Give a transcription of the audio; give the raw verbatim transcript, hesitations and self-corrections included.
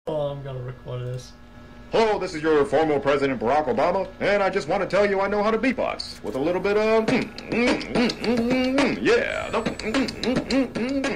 Oh, I'm gonna record this. Hello, this is your former President Barack Obama, and I just want to tell you I know how to beatbox with a little bit of yeah.